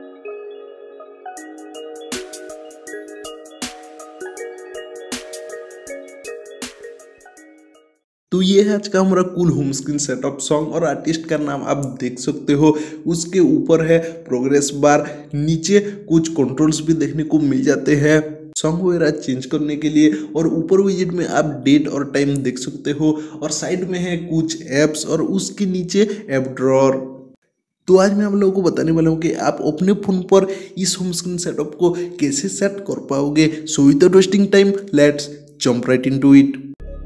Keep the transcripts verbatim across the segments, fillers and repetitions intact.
तो ये है आज का हमारा cool home screen setup song और आर्टिस्ट का नाम आप देख सकते हो। उसके ऊपर है प्रोग्रेस बार, नीचे कुछ कंट्रोल्स भी देखने को मिल जाते हैं सॉन्ग वगैरह चेंज करने के लिए, और ऊपर विजेट में आप डेट और टाइम देख सकते हो, और साइड में है कुछ ऐप्स और उसके नीचे ऐप ड्रॉअर। तो आज मैं आप लोगों को बताने वाला हूँ कि आप अपने फ़ोन पर इस होम स्क्रीन सेटअप को कैसे सेट कर पाओगे। So without wasting time let's jump right into it.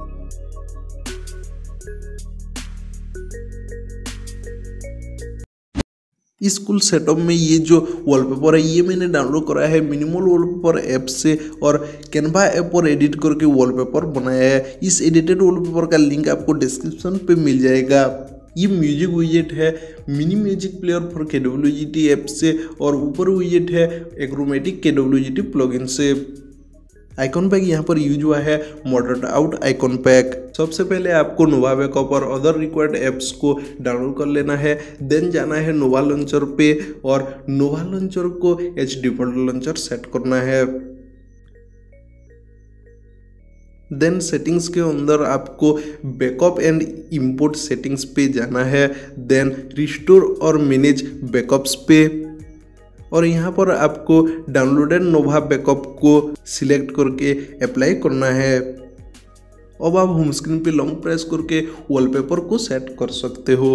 इस कूल सेटअप में ये जो वॉलपेपर है ये मैंने डाउनलोड करा है मिनिमल वॉलपेपर ऐप से, और कैनवा ऐप पर एडिट करके वॉलपेपर बनाया है। इस एडिटेड वॉलपेपर का लिंक आपको डिस्क्रिप्शन पे मिल जाएगा। ये म्यूजिक विजेट है mini music player for K W G T app से, और ऊपर विजेट है achromatic K W G T plugin से। आइकॉन पैक यहाँ पर यूज हुआ है मॉडर्ड आउट आइकॉन पैक। सबसे पहले आपको नोवा बैकअप और अदर रिक्वायर्ड ऐप्स को डाउनलोड कर लेना है। देन जाना है नोवा लॉन्चर पे, और नोवा लॉन्चर को एच डिफॉल्ट लॉन्चर सेट करना है। देन सेटिंग्स के अंदर आपको बैकअप एंड इंपोर्ट सेटिंग्स पे जाना है। देन रिस्टोर और मैनेज बैकअप्स पे, और यहाँ पर आपको डाउनलोडेड नोवा बैकअप को सिलेक्ट करके अप्लाई करना है। अब आप होम स्क्रीन पे लॉन्ग प्रेस करके वॉलपेपर को सेट कर सकते हो।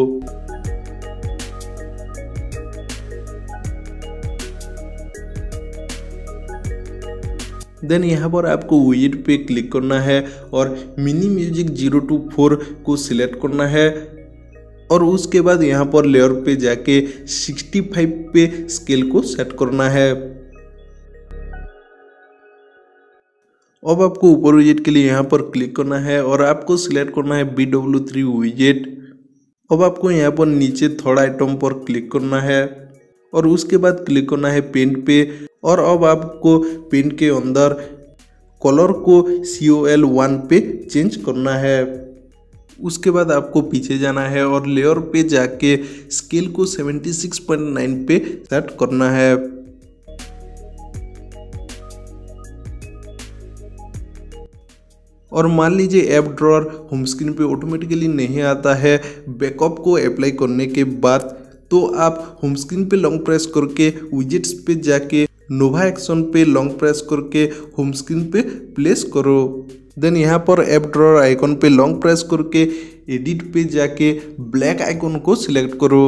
देन यहाँ पर आपको विजेट पे क्लिक करना है और mini music zero two four को सिलेक्ट करना है, और उसके बाद यहाँ पर लेयर पे जाके सिक्सटी फाइव पे स्केल को सेट करना है। अब आपको ऊपर विजेट के लिए यहाँ पर क्लिक करना है और आपको सिलेक्ट करना है बी डब्ल्यू थ्री विजेट। अब आपको यहाँ पर नीचे थर्ड आइटम पर क्लिक करना है और उसके बाद क्लिक करना है पेंट पे, और अब आपको पेंट के अंदर कलर को सी ओ एल वन पे चेंज करना है। उसके बाद आपको पीछे जाना है और लेयर पे जाके स्केल को सेवेंटी सिक्स पॉइंट नाइन पे सेट करना है। और मान लीजिए ऐप ड्रॉअर होम स्क्रीन पे ऑटोमेटिकली नहीं आता है बैकअप को अप्लाई करने के बाद, तो आप होम स्क्रीन पे लॉन्ग प्रेस करके विजेट्स पे जाके नोवा एक्शन पे लॉन्ग प्रेस करके होम स्क्रीन पे प्लेस करो। देन यहाँ पर ऐप ड्रॉअर आइकॉन पे लॉन्ग प्रेस करके एडिट पे जाके ब्लैक आइकॉन को सिलेक्ट करो।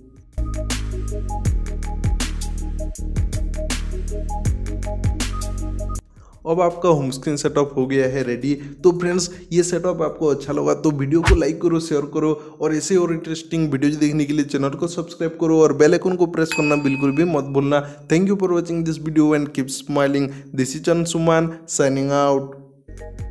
अब आपका होम स्क्रीन सेटअप हो गया है रेडी। तो फ्रेंड्स, ये सेटअप आपको अच्छा लगा तो वीडियो को लाइक करो, शेयर करो, और ऐसे और इंटरेस्टिंग वीडियोज देखने के लिए चैनल को सब्सक्राइब करो और बेल आइकन को प्रेस करना बिल्कुल भी मत भूलना। Thank you for watching this video and keep smiling. This is Chand Suman signing out.